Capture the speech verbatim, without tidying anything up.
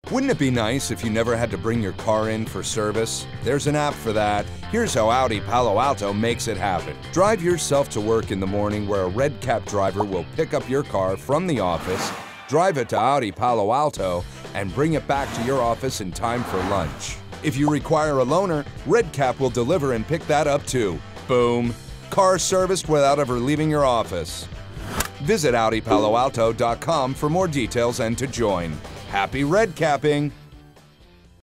Wouldn't it be nice if you never had to bring your car in for service? There's an app for that. Here's how Audi Palo Alto makes it happen. Drive yourself to work in the morning where a red cap driver will pick up your car from the office, drive it to Audi Palo Alto, and bring it back to your office in time for lunch. If you require a loaner, Red Cap will deliver and pick that up too. Boom! Car serviced without ever leaving your office. Visit Audi Palo Alto dot com for more details and to join. Happy red capping!